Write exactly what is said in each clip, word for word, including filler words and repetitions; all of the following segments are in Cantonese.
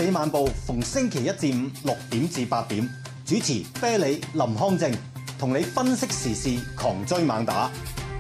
理漫步逢星期一至五六點至八點，主持啤梨林康正，同你分析時事，狂追猛打。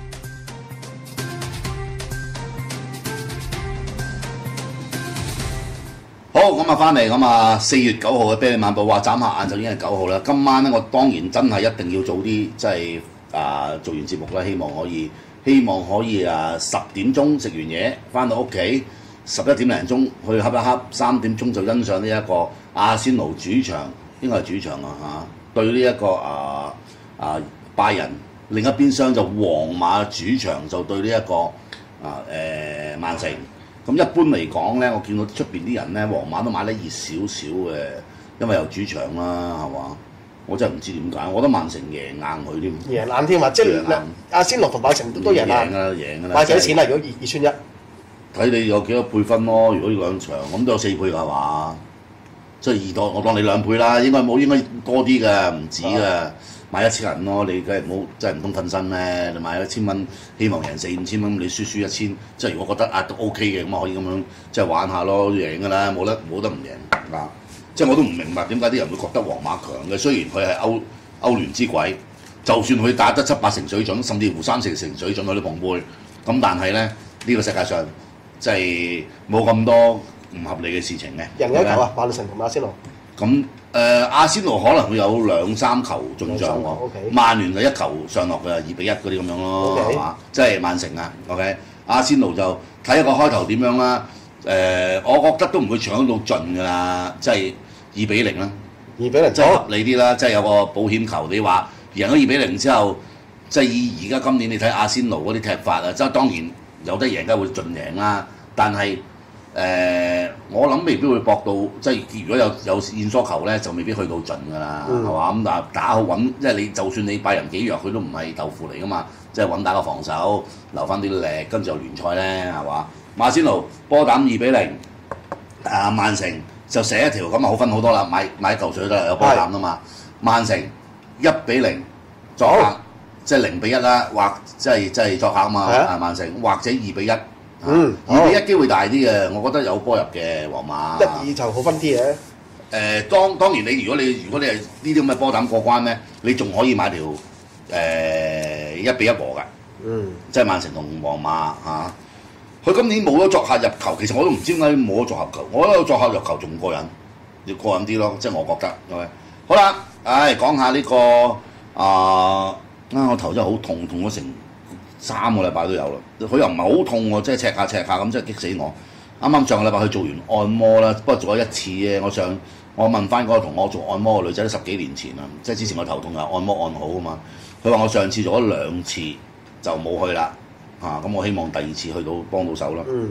好，咁啊翻嚟咁啊，四月九號嘅啤梨漫步話眨下眼就已經係九號啦。今晚咧，我當然真係一定要早啲，即係啊做完節目啦，希望可以，希望可以啊十點鐘食完嘢，翻到屋企十一點零鐘去恰一恰，三點鐘就欣賞呢一個阿仙奴主場，應該係主場啊嚇，對呢、這、一個啊啊拜仁，另一邊廂就皇馬主場就對呢、這、一個啊誒曼城。咁一般嚟講咧，我見到出邊啲人咧，皇馬都買得熱少少嘅，因為有主場啦，係嘛？我真係唔知點解，我覺得曼城贏硬佢添。 贏硬添啊！即係阿仙奴同曼城都都贏硬。 贏㗎啦，贏㗎啦。 買幾多錢啊？如果二二串一？ 睇你有幾多倍分咯。如果要兩場，咁都有四倍㗎係嘛？即係二多，我當你兩倍啦。應該冇，應該多啲㗎，唔止㗎。啊買一千銀咯，你梗係唔好，真係唔通瞓身咩？你買一千蚊，希望贏四五千蚊，你輸輸一千，即係如果覺得啊都 OK 嘅，咁啊可以咁樣即係玩下咯，贏㗎啦，冇得冇得唔贏啊！即係我都唔明白點解啲人會覺得皇馬強嘅，雖然佢係歐歐聯之鬼，就算佢打得七八成水準，甚至乎三四成水準嗰啲捧杯，咁但係咧呢、呢個世界上即係冇咁多唔合理嘅事情嘅。 贏一球啊！曼城同阿仙奴。 咁誒、呃、阿仙奴可能會有兩三球進帳喎， okay. 曼聯就一球上落嘅二比一嗰啲咁樣咯，係嘛 Okay.？即係曼城啊 ，OK？阿仙奴就睇一個開頭點樣啦。誒、呃，我覺得都唔會搶到盡㗎啦，即係二比零啦， 二比零， 即係合理啲啦，即係有個保險球。你話贏咗二比零之後，即係以而家今年你睇阿仙奴嗰啲踢法啊，即係當然有得贏梗係會盡贏啦，但係。誒、呃，我諗未必會搏到，即係如果有有現疏球咧，就未必去到盡㗎啦，係嘛、嗯？咁但係打好穩，即係你就算你拜仁幾弱，佢都唔係豆腐嚟㗎嘛，即係穩打個防守，留翻啲力，跟住又聯賽咧，係嘛？馬仙奴波膽二比零，啊曼城就射一條，咁啊好分好多啦，買買嚿水都係有波膽啊嘛。曼城一比零作客，好即係零比一啦，或即係即係作客啊嘛，啊曼城或者二比一。嗯，二比一機會大啲嘅，我覺得有波入嘅皇馬。 一二就好分啲嘅。誒、 呃，當當然你如果你如果你係呢啲咁嘅波膽過關咧，你仲可以買條誒一比一和㗎。嗯，即係曼城同皇馬嚇。佢、啊、今年冇咗作客入球，其實我都唔知點解冇咗作客球。我覺得作客入球仲過癮，要過癮啲咯，即係我覺得。OK，好啦，唉，講下呢、這個啊，啊我頭真係好痛，痛咗成三個禮拜都有啦，佢又唔係好痛喎，即係赤下赤下咁，真係激死我。啱啱上個禮拜去做完按摩啦，不過做咗一次啫。我上我問翻嗰個同我做按摩嘅女仔，都十幾年前啦，即係之前我頭痛又按摩按好啊嘛。佢話我上次做咗兩次就冇去啦，嚇、啊、咁我希望第二次去到幫到手啦。嗯。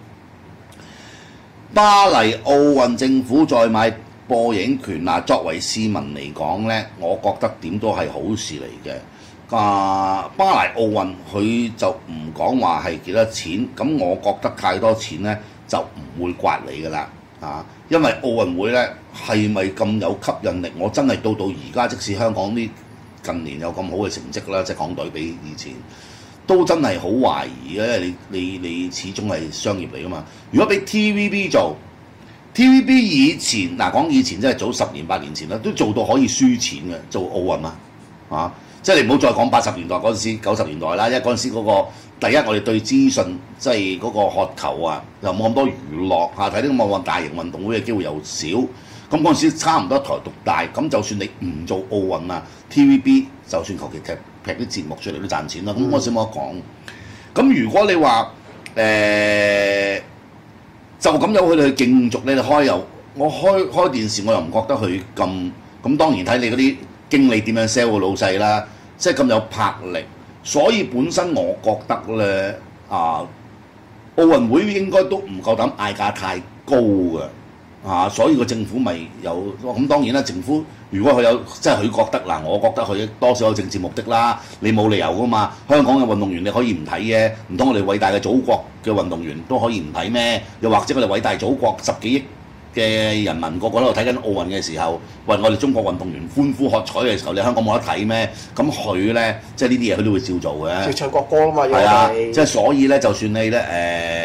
巴黎奧運政府再買播映權嗱，作為市民嚟講咧，我覺得點都係好事嚟嘅。啊！巴黎奧運佢就唔講話係幾多錢，咁我覺得太多錢咧就唔會刮你㗎啦，啊！因為奧運會咧係咪咁有吸引力？我真係到到而家，即使香港啲近年有咁好嘅成績啦，即係港隊比以前，都真係好懷疑嘅，因為你你你始終係商業嚟㗎嘛。如果俾 T V B 做 ，T V B 以前嗱講以前真係早十年八年前啦，都做到可以輸錢嘅做奧運啊，啊！即係你唔好再講八十年代嗰陣時、九十年代啦，因為嗰陣時嗰個第一，我哋對資訊即係嗰個渴求啊，又冇咁多娛樂嚇，睇啲咁嘅大型運動會嘅機會又少。咁嗰陣時差唔多台獨大，咁就算你唔做奧運啊 ，T V B 就算求其踢劈啲節目出嚟都賺錢啦。咁我先冇得講。咁如果你話誒、呃、就咁有佢哋去競逐，你哋開又我開開電視，我又唔覺得佢咁咁。當然睇你嗰啲經理點樣 sell 個老細啦，即係咁有魄力，所以本身我覺得咧啊，奧運會應該都唔夠膽嗌價太高嘅啊，所以個政府咪有咁。當然啦，政府如果佢有即係佢覺得嗱，我覺得佢多少有政治目的啦，你冇理由噶嘛。香港嘅運動員你可以唔睇嘅，唔通我哋偉大嘅祖國嘅運動員都可以唔睇咩？又或者我哋偉大祖國十幾億嘅人民個個喺度睇緊奧運嘅時候，為我哋中國運動員歡呼喝彩嘅時候，你香港冇得睇咩？咁佢咧，即係呢啲嘢佢都會照做嘅。 要唱國歌啊嘛， 係啊，即係所以咧，就算你咧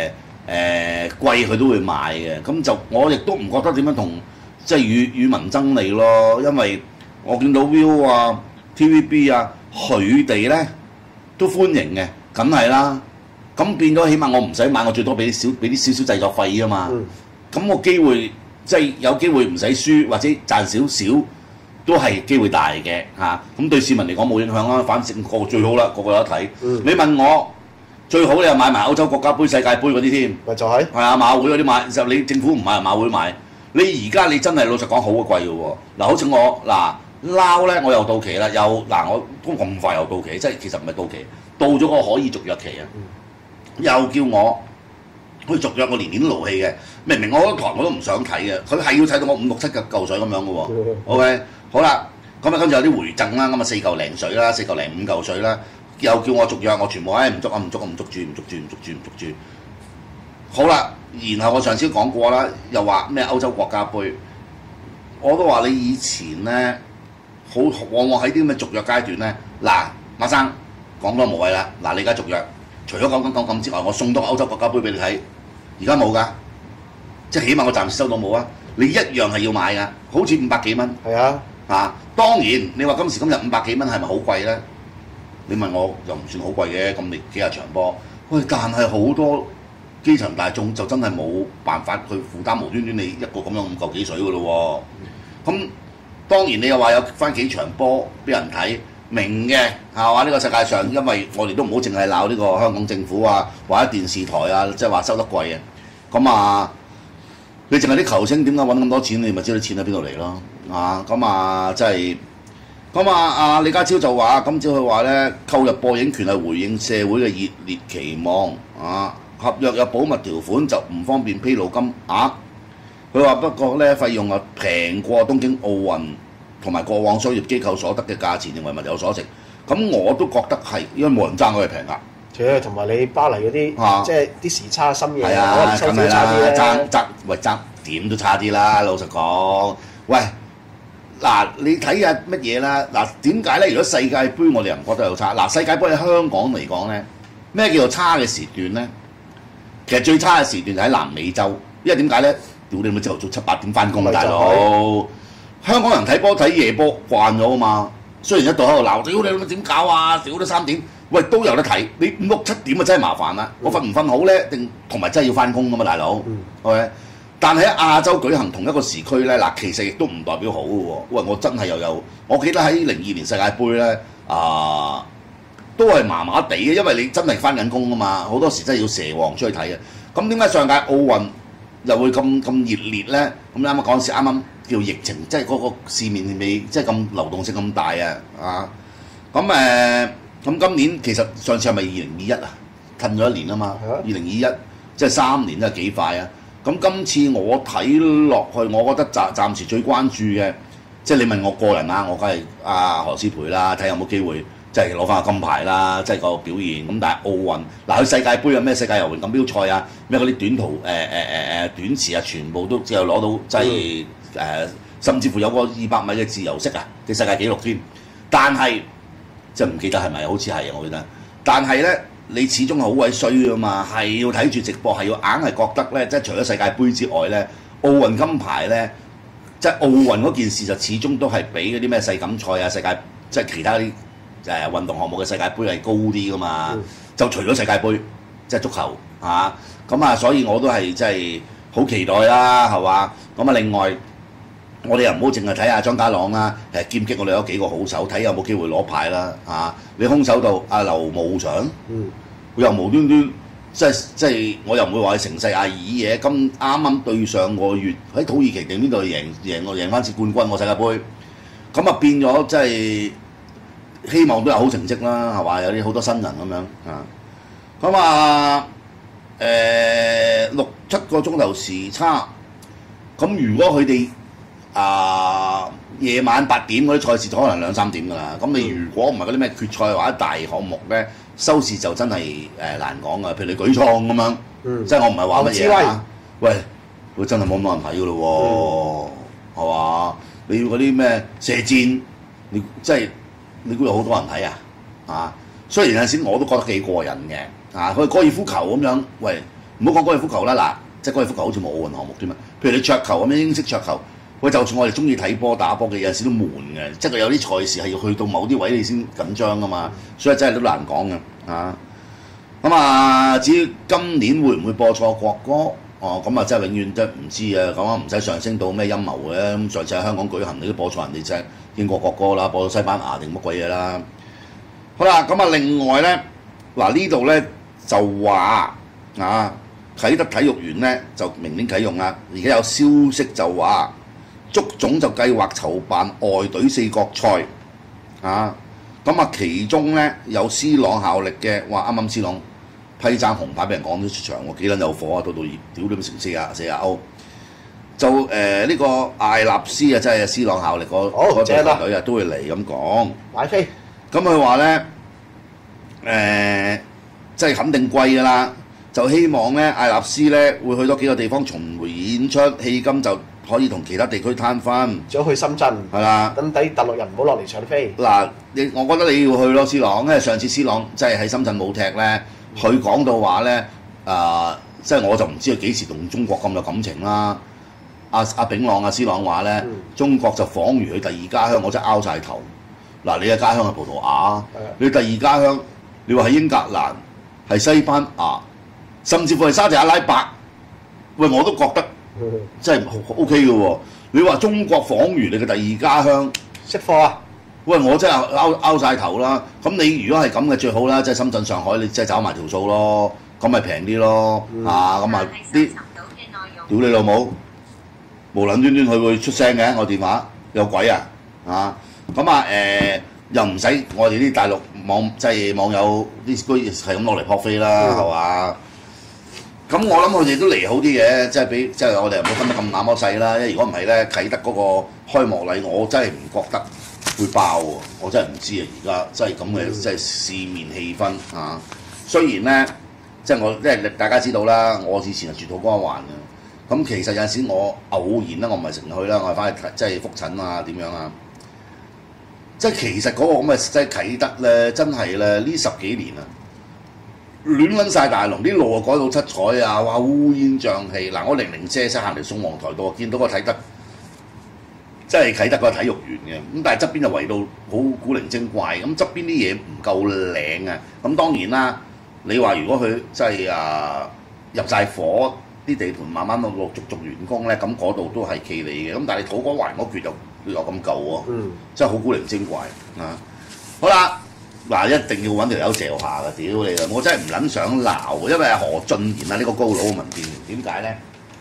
誒貴佢都會買嘅。咁就我亦都唔覺得點樣同即係與與民爭利咯，因為我見到 Viu 啊、T V B 啊，佢哋咧都歡迎嘅，梗係啦。咁變咗，起碼我唔使買，我最多俾啲少俾啲少少製作費啊嘛。咁、嗯、我機會即係有機會唔使輸或者賺少少，都係機會大嘅嚇。咁、啊、對市民嚟講冇影響啦，反正個個最好啦，個個有得睇。嗯、你問我最好你又買埋歐洲國家杯、世界盃嗰啲添， 咪就係係啊馬會嗰啲買，就你政府唔買，馬會買。你而家你真係老實講好貴嘅喎。嗱，好似我嗱撈咧，我又到期啦，又嗱我都咁快又到期，即係其實唔係到期，到咗個可以續約期啊。嗯又叫我去續約，我年年都勞氣嘅。明明我嗰台我都唔想睇嘅，佢係要睇到我五六七嚿水咁樣嘅喎。OK， 好啦，咁啊跟住有啲回贈啦，咁啊四嚿零水啦，四嚿零五嚿水啦，又叫我續約，我全部唉唔續啊唔續啊唔續住唔續住唔續住唔續住。好啦，然後我上次講過啦，又話咩歐洲國家杯，我都話你以前咧好往往喺啲咁嘅續約階段咧，嗱馬生講多無謂啦，嗱你而家續約。除咗講講講咁之外，我送多個歐洲國家杯俾你睇，而家冇㗎，即係起碼我暫時收到冇啊！你一樣係要買㗎，好似五百幾蚊。 係啊， 啊當然你話今時今日五百幾蚊係咪好貴咧？你問我又唔算好貴嘅，咁你幾廿場波，喂，但係好多基層大眾就真係冇辦法去負擔無端端你一個咁樣五嚿幾水㗎咯喎。咁當然你又話有翻幾場波俾人睇。明嘅係嘛？呢、這個世界上，因為我哋都唔好淨係鬧呢個香港政府啊，或者電視台啊，即係話收得貴啊。咁啊，你淨係啲球星點解揾咁多錢？你咪知道錢喺邊度嚟咯。啊，咁啊，即係咁啊，阿李家超就話，今朝佢話咧，購入播映權係回應社會嘅熱烈期望啊。合約有保密條款就唔方便披露金額。佢話不過咧，費用啊平過東京奧運。同埋過往商業機構所得嘅價錢，認為物有所值。咁我都覺得係，因為冇人爭佢平㗎。且同埋你巴黎嗰啲，啊、即係啲時差深夜， 係啊，梗係啦，爭爭喂爭點都差啲啦。老實講，喂嗱，你睇下乜嘢啦？嗱，點解咧？如果世界盃我哋又唔覺得有差。嗱，世界盃喺香港嚟講咧，咩叫做差嘅時段咧？其實最差嘅時段就喺南美洲，因為點解咧？屌你咪朝頭早七八點翻工啊，大佬！香港人睇波睇夜波慣咗啊嘛，雖然一度喺度鬧，屌你老點搞啊？屌都三點，喂都有得睇。你五六七點啊真係麻煩啦。我瞓唔瞓好咧？定同埋真係要翻工噶嘛，大佬。嗯、OK， 但係喺亞洲舉行同一個時區咧，嗱其實亦都唔代表好嘅喎。喂，我真係又有，我記得喺零二年世界盃咧，啊都係麻麻地嘅，因為你真係翻緊工啊嘛，好多時真係要蛇王出去睇嘅。咁點解上屆奧運又會咁咁熱烈咧？咁啱啱嗰陣時啱啱。叫疫情，即係嗰個市面未即係咁流動性咁大啊！啊，咁誒，咁、呃、今年其實上次係咪二零二一啊？褪咗一年啊嘛，二零二一即係三年真係幾快啊！咁今次我睇落去，我覺得暫暫時最關注嘅，即係你問我個人啊，我梗係阿何詩蓓啦，睇下有冇機會即係攞翻個金牌啦，即係個表現。咁但係奧運嗱，佢世界盃有咩世界游泳錦標賽啊，咩嗰啲短途誒誒誒誒短池啊，全部都之後攞到即係。嗯誒、呃，甚至乎有個二百米嘅自由式啊嘅世界紀錄添，但係即係唔記得係咪？好似係啊，我記得。但係咧，你始終係好鬼衰㗎嘛，係要睇住直播，係要硬係覺得咧，即係除咗世界盃之外咧，奧運金牌咧，即係奧運嗰件事就始終都係比嗰啲咩世錦賽啊、世界即係其他啲誒、呃、運動項目嘅世界盃係高啲㗎嘛。嗯、就除咗世界盃，即係足球嚇，咁啊，所以我都係即係好期待啦，係嘛？咁啊，另外。我哋又唔好淨係睇下張家朗啦，誒劍擊我哋有幾個好手，睇有冇機會攞牌啦嚇、啊。你空手道阿劉慕祥，佢、嗯、又無端端即係即係，我又唔會話佢成世阿姨嘢。咁啱啱對上個月喺土耳其定邊度贏贏我贏翻次冠軍喎世界盃，咁啊變咗即係希望都有好成績啦，係嘛？有啲好多新人咁樣啊。咁啊誒六七個鐘頭時差，咁如果佢哋啊！夜晚八點嗰啲賽事就可能兩三點㗎啦。咁你如果唔係嗰啲咩決賽或者大項目咧，收視就真係誒難講㗎。譬如你舉創咁樣，嗯、即係我唔係話乜嘢嚇。喂，佢真係冇咁多人睇㗎咯喎，係嘛、嗯？你要嗰啲咩射箭，你即係你估有好多人睇啊？啊，雖然有陣時我都覺得幾過癮嘅。啊，佢高爾夫球咁樣，喂， 唔好講高爾夫球啦，嗱，即係高爾夫球好似冇奧運項目添嘛。譬如你桌球咁樣英式桌球，喂，就算我哋中意睇波打波嘅，有陣時都悶嘅，即係佢有啲賽事係要去到某啲位你先緊張噶嘛，所以真係都難講嘅嚇。咁啊，至於今年會唔會播錯國歌？哦，咁啊真係永遠都唔知啊！咁啊唔使上升到咩陰謀嘅，咁上次喺香港舉行你都播錯人哋隻英國國歌啦，播到西班牙定乜鬼嘢啦？好啦，咁啊另外咧，嗱呢度咧就話啊啟德體育園咧就明年啟用啦，而家有消息就話足總就計劃籌辦外隊四國賽啊，咁啊其中咧有 C 朗效力嘅，話啱啱 C 朗批爭紅牌俾人趕咗出場喎，幾撚有火啊！到到熱屌你成四啊四啊歐，就誒呢、呃這個艾納斯啊，真係 C 朗效力嗰嗰隊球隊啊，都會嚟咁講。 買飛， 咁佢話咧誒，即係肯定貴㗎啦，就希望咧艾納斯咧會去多幾個地方巡迴演出，戲金就可以同其他地區攤分。 仲去深圳， 係啦， 等底大陸人唔好落嚟搶飛。 嗱，你我覺得你要去咯，C 朗，因為上次 C 朗即係喺深圳冇踢咧。佢講到話咧，誒、呃，即係我就唔知佢幾時同中國咁有感情啦。阿、啊、阿、啊、炳朗、阿、啊、C 朗話咧，嗯、中國就仿如佢第二家鄉，我真係拗晒頭。嗱，你嘅家鄉係葡萄牙，的你第二家鄉，你話係英格蘭、係西班牙，甚至乎係沙特阿拉伯，喂，我都覺得真係 O K 嘅喎。你話中國仿如你嘅第二家鄉， 識貨啊！ 喂，我真係拗拗曬頭啦！咁你如果係咁嘅最好啦，即係深圳、上海，你即係找埋條數咯，咁咪平啲咯，嗯、啊咁啊啲，屌你老母，無撚端端佢會出聲嘅，我電話有鬼啊！啊咁啊誒，又唔使我哋啲大陸網即係網友啲居係咁落嚟撲飛啦，係嘛、嗯？咁我諗佢哋都嚟好啲嘅，即係俾即係我哋唔好分得咁那麼細啦，因為如果唔係咧，啟德嗰個開幕禮，我真係唔覺得會爆喎，我真係唔知啊！而家真係咁嘅，即係市面氣氛啊。雖然咧，即係我即係大家知道啦，我以前係住土瓜灣嘅。咁其實有陣時我偶然啦，我唔係成日去啦，我係翻去即係覆診啊點樣啊。即係其實嗰個咁嘅即係啟德咧，真係咧呢十幾年啊，亂撚晒大龍，啲路啊改到七彩啊，哇烏煙瘴氣。嗱，我零零舍舍行嚟宋皇台度，見到個啟德。即係啟德個體育園嘅，咁但係側邊就圍到好古靈精怪，咁側邊啲嘢唔夠靚啊！咁當然啦，你話如果佢即係啊入晒伙，啲地盤慢慢陸陸續續完工咧，咁嗰度都係企理嘅。咁但係你土瓜灣嗰橛又又咁舊喎，嗯，真係好古靈精怪啊！好啦，嗱一定要揾條友嚼下㗎，屌你啦！我真係唔撚想鬧，因為何俊賢啊呢個高佬嘅民建聯點解咧？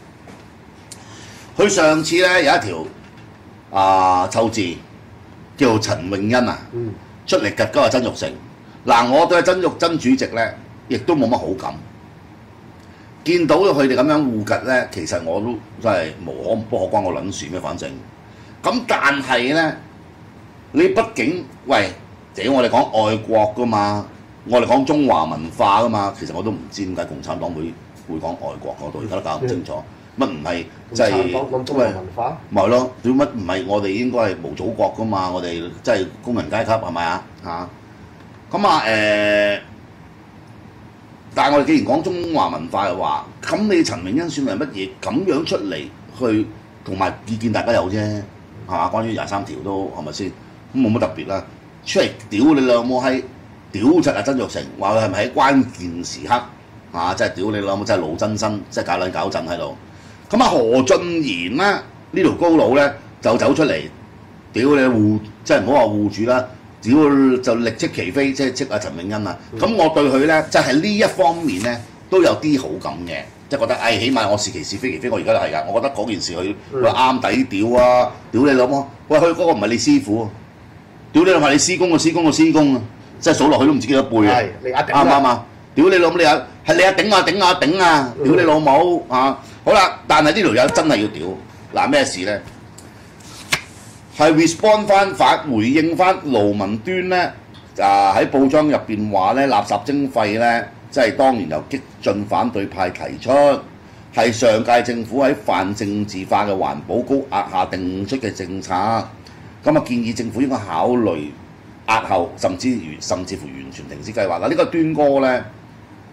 佢上次咧有一條。啊，臭字叫陳穎欣啊，嗯、出嚟趌嗰個曾鈺成。嗱，我對曾鈺曾主席咧，亦都冇乜好感。見到佢哋咁樣互趌咧，其實我都真係無可不可關我撚事咩？反正咁，但係咧，你畢竟喂，屌我哋講愛國噶嘛，我哋講中華文化噶嘛，其實我都唔知點解共產黨會會講愛國嗰度，而家都搞唔清楚。嗯乜唔係即係講中華文化？ 咪係咯？點乜唔係我哋應該係無祖國噶嘛？我哋即係工人階級係咪啊？嚇咁啊誒！但係我哋既然講中華文化嘅話，咁你陳穎欣算係乜嘢？咁樣出嚟去同埋意見大家有啫，係嘛？關於廿三條都係咪先？咁冇乜特別啦。出嚟屌你老母閪，屌柒啊曾鈺成，話佢係咪喺關鍵時刻啊？即係屌你老母，真係老真身，即係搞撚搞震喺度。咁啊何俊賢咧呢條高佬咧就走出嚟，屌你護，即係唔好話護主啦，屌就力斥其非，即係斥阿陳穎欣啊！咁、嗯、我對佢咧，即係呢一方面咧都有啲好感嘅，即係覺得誒、哎，起碼我是其是非其非，我而家都係㗎。我覺得嗰件事佢佢啱抵屌啊！屌你老母，喂佢嗰個唔係你師傅，屌你老母你師公個師公個師公啊！即係數落去都唔知幾多倍啊！啱唔啱啊？屌你老母你啊，係你啊頂啊頂啊頂啊！屌你老母啊！好啦，但係呢條友真係要屌嗱咩事咧？係 respond 翻反回應翻盧文端咧，啊喺報章入邊話咧垃圾徵費咧，即係當年由激進反對派提出，係上屆政府喺泛政治化嘅環保高壓下定出嘅政策。咁啊建議政府應該考慮押後，甚至甚至乎完全停止計劃。嗱呢個端哥咧，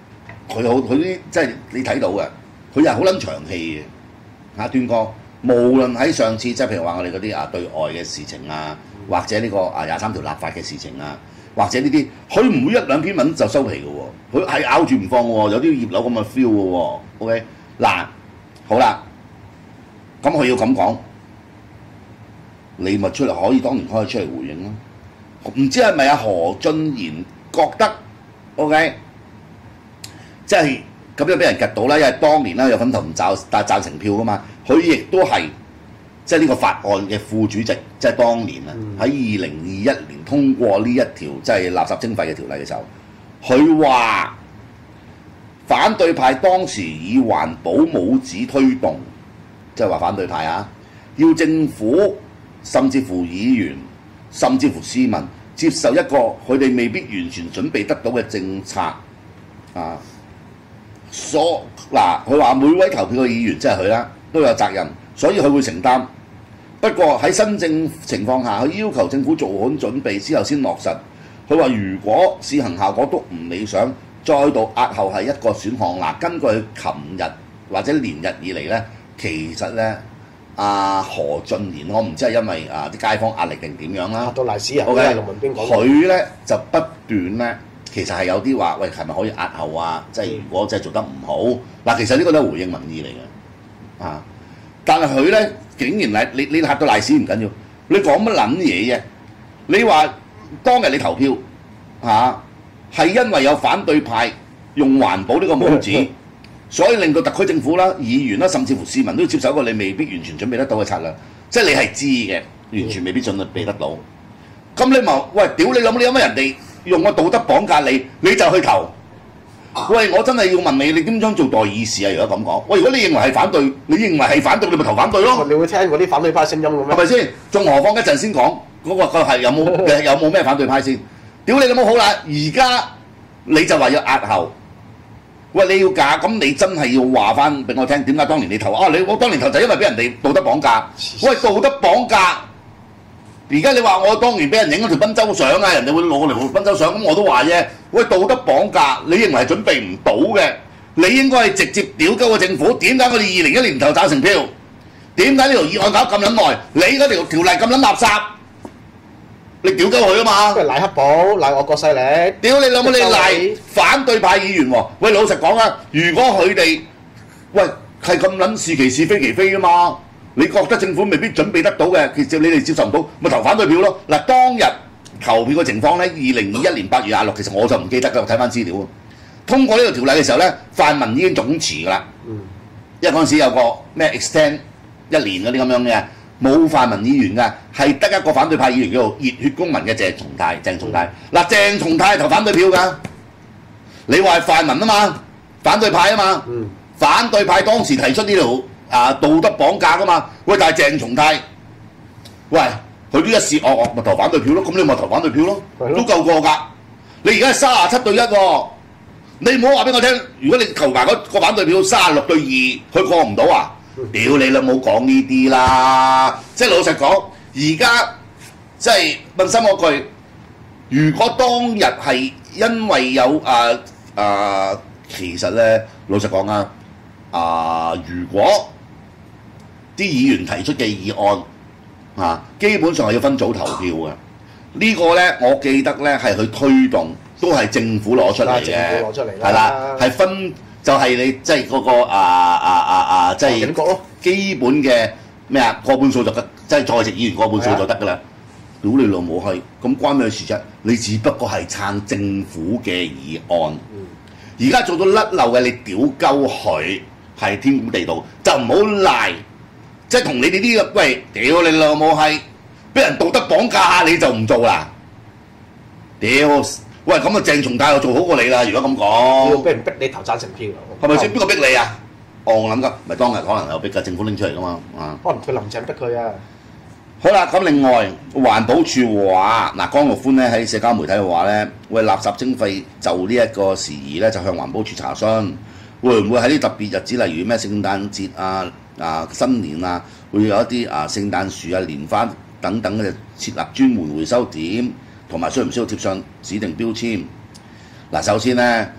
佢好佢啲即係你睇到嘅，佢又好撚長氣嘅嚇端哥。無論喺上次即係譬如話我哋嗰啲啊對外嘅事情啊，或者呢、這個啊廿三條立法嘅事情啊，或者呢啲，佢唔會一兩篇文就收皮嘅喎，佢係咬住唔放喎，有啲葉劉咁嘅 feel 嘅喎。OK 嗱，好啦，咁佢要咁講，你咪出嚟可以當然可以出嚟回應咯。唔知係咪阿何俊賢覺得 OK， 即係咁樣俾人夾到啦，因為當年啦有份投唔贊但贊成票噶嘛，佢亦都係即係呢個法案嘅副主席，即係當年啊喺二零二一年通過呢一條即係垃圾徵費嘅條例嘅時候，佢話反對派當時以環保帽子推動，即係話反對派啊，要政府甚至乎議員甚至乎市民接受一個佢哋未必完全準備得到嘅政策啊。所嗱，佢話每位投票嘅議員即係佢啦，都有責任，所以佢會承擔。不過喺新政情況下，佢要求政府做好準備之後先落實。佢話如果試行效果都唔理想，再度押後係一個選項。嗱，根據琴日或者連日以嚟咧，其實咧，阿何俊賢，我唔知係因為啊啲街坊壓力定點樣啦， 嚇到賴屎人 ，OK， 龍文兵講佢咧就不斷咧。其實係有啲話，喂，係咪可以押後啊？即係如果真係做得唔好，嗱，其實呢個都係回應民意嚟嘅，啊！但係佢咧竟然係你你嚇到賴屎唔緊要，你講乜撚嘢啫？你話當日你投票嚇係、啊、因為有反對派用環保呢個帽子，所以令到特區政府啦、議員啦，甚至乎市民都要接受一個你未必完全準備得到嘅策略，即係你係知嘅，完全未必準備得到。咁你咪喂屌你諗你有乜人哋？用個道德綁架你，你就去投。喂，我真係要問你，你點樣做代議士啊？如果咁講，喂，如果你認為係反對，你認為係反對，你咪投反對咯。 你會聽嗰啲反對派聲音嘅咩？ 係咪先？仲何況一陣先講嗰個個係有冇有冇咩反對派先？屌你老母好啦，而家你就話要押後。喂，你要假咁，你真係要話翻俾我聽，點解當年你投啊？你我當年投就因為俾人哋道德綁架。喂，道德綁架。而家你話我當年俾人影咗條賓州相啊，人哋會攞嚟攞賓州相，咁我都話啫。喂，道德綁架，你認為係準備唔到嘅？你應該係直接屌鳩個政府。點解我哋二零一年投贊成票？點解呢條議案搞咁撚耐？你嗰條條例咁撚垃圾，你屌鳩佢啊嘛！ 賴黑寶，賴我國勢力。 屌你老母！你賴反對派議員喎？喂，老實講啊，如果佢哋喂係咁撚是其是非其非啊嘛？你覺得政府未必準備得到嘅，其實你哋接受唔到，咪投反對票咯。嗱，當日投票嘅情況咧，二零二一年八月廿六，其實我就唔記得㗎，睇翻資料。通過呢個條例嘅時候咧，泛民已經總辭㗎啦。嗯。因為嗰陣時有個咩 extend 一年嗰啲咁樣嘅，冇泛民議員㗎，係得一個反對派議員叫做熱血公民嘅鄭松泰。鄭松泰嗱，鄭松泰投反對票㗎。你話係泛民啊嘛，反對派啊嘛。嗯。反對派當時提出呢條。啊，道德綁架噶嘛？喂，但係鄭松泰，喂，佢呢一試，我我咪投反對票咯。咁你咪投反對票咯，都夠過㗎。你而家係三十七對一喎，你唔好話俾我聽。如果你投埋嗰個反對票三十六對二，佢過唔到啊？屌你啦，冇講呢啲啦。即係老實講，而家即係問心嗰句，如果當日係因為有啊啊，其實咧，老實講啊，啊，如果啲議員提出嘅議案啊，基本上係要分組投票嘅。呢個咧，我記得咧係去推動，都係政府攞出嚟嘅。政府攞出嚟啦，係啦，係分就係你即係嗰個啊啊啊啊，即係基本嘅咩啊，過半數就得，即係在席議員過半數就得㗎啦。屌你老母閪，咁關咩事啫？你只不過係撐政府嘅議案。而家做到甩漏嘅，你屌鳩佢係天古地道，就唔好賴。即係同你哋呢個喂，屌你老母閪，俾人道德綁架下你就唔做啦！屌，喂咁啊鄭松泰又做好過你啦！如果咁講， 要俾人逼你投贊成票， 係咪先？邊個逼你啊？哦，我諗㗎，咪當日可能有逼㗎，政府拎出嚟㗎嘛，啊！ 可能佢林鄭逼佢啊！ 好啦，咁另外環保署話，嗱江玉歡咧喺社交媒體話咧，喂垃圾徵費就呢一個時宜咧，就向環保署查詢，會唔會喺啲特別日子，例如咩聖誕節啊？啊新年啊，會有一啲啊聖誕樹啊、蓮花等等嘅設立專門回收點，同埋需唔需要貼上指定標籤？嗱，首先咧，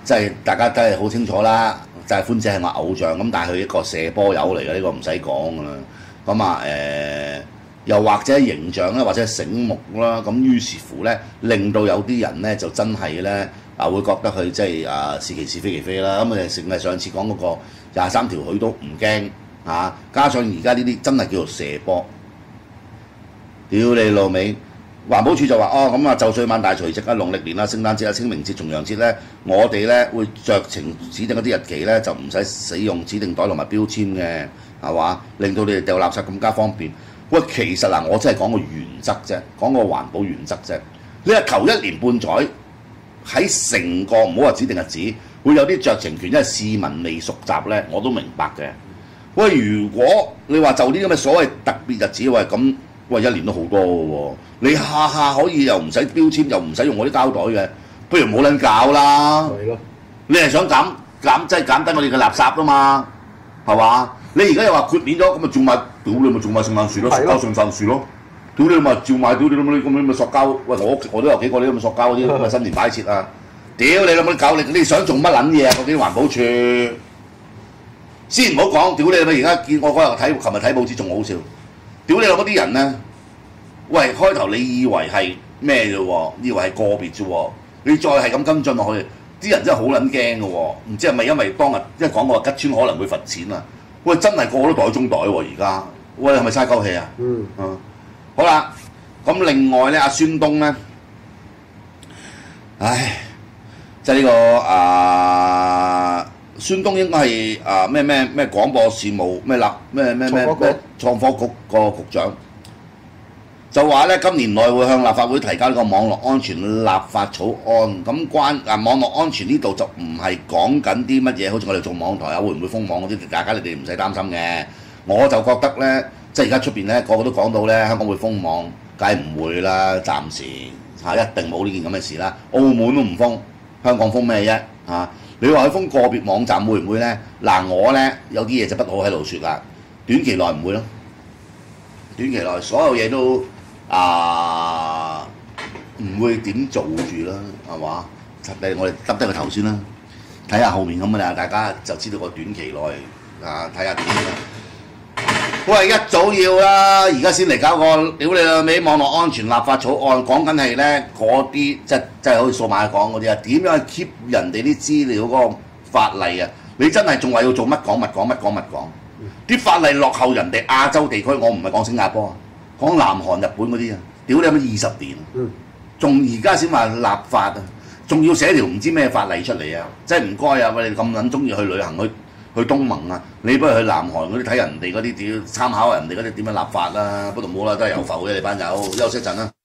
即係大家都係好清楚啦。就係歡姐係我偶像咁，但係佢一個射波友嚟嘅，呢、呢個唔使講噶啦。咁啊誒，又或者形象咧，或者醒目啦，咁於是乎咧，令到有啲人咧就真係咧啊會覺得佢即係啊是其是非其非啦。咁啊成日上次講嗰個廿三條佢都唔驚啊，加上而家呢啲真係叫做射波，屌你老味！環保署就話哦咁啊，就歲晚大除夕啊、農曆年啊、聖誕節啊、清明節、重陽節咧，我哋咧會酌情指定嗰啲日期咧，就唔使使用指定袋同埋標籤嘅，係嘛？令到你哋掉垃圾更加方便。喂，其實嗱，我真係講個原則啫，講個環保原則啫。你係頭一年半載喺成個唔好話指定日子，會有啲酌情權，因為市民未熟習咧，我都明白嘅。喂，如果你話就啲咁嘅所謂特別日子，喂咁。喂，一年都好多嘅喎，你下下可以又唔使標籤，又唔使用我啲膠袋嘅，不如冇撚搞啦。 係咯， 你係想減減即係減低我哋嘅垃圾啊嘛，係嘛？你而家又話豁免咗，咁咪照買，屌你咪照買聖誕樹咯，塑膠聖誕樹咯，屌你咪照買，屌你老母咁樣咪塑膠，喂我我都有幾個呢咁嘅塑膠嗰啲咁嘅新年擺設啊，屌你老母搞你，你想做乜撚嘢啊？嗰啲環保署先唔好講，屌你咪而家見我嗰日睇，琴日睇報紙仲好笑。屌你老母啲人咧，喂開頭你以為係咩啫喎？以為係個別啫喎，你再係咁跟進落去，啲人真係好撚驚嘅喎。唔知係咪因為當日一講過吉村可能會罰錢啊？喂，真係個個都袋中袋喎而家，喂係咪嘥鳩氣啊？嗯嗯，好啦，咁另外咧，阿孫東咧，唉，即係呢個啊。孫東應該係啊咩咩咩廣播事務咩立咩咩咩咩創科局個局長，就話咧今年內會向立法會提交呢個網絡安全立法草案。咁關啊網絡安全呢度就唔係講緊啲乜嘢，好似我哋做網台啊會唔會封網嗰啲，大家你哋唔使擔心嘅。我就覺得咧，即係而家出邊咧個個都講到咧香港會封網，梗係唔會啦，暫時嚇一定冇呢件咁嘅事啦。澳門都唔封，香港封咩啫嚇？你話佢封個別網站會唔會咧？嗱，我咧有啲嘢就不好喺度説啦。短期內唔會咯，短期內所有嘢都啊唔會點做住啦，係嘛？誒，我哋耷低個頭先啦，睇下後面咁啊，大家就知道個短期內啊睇下點啦。喂，一早要啦，而家先嚟搞個屌你老味網絡安全立法草案，講緊係咧嗰啲即係即係好似數碼講嗰啲啊，點樣去 keep 人哋啲資料嗰個法例啊？你真係仲話要做乜講乜講乜講乜講？啲法例落後人哋亞洲地區，我唔係講新加坡啊，講南韓、日本嗰啲啊，屌你有冇二十年？仲而家先話立法啊，仲要寫條唔知咩法例出嚟啊！即係唔該啊，我哋咁撚中意去旅行去。去東盟啊！你不如去南韓嗰啲睇人哋嗰啲點參考人哋嗰啲點樣立法啦、啊，不過冇啦，都係有浮嘅你班友，休息陣啦。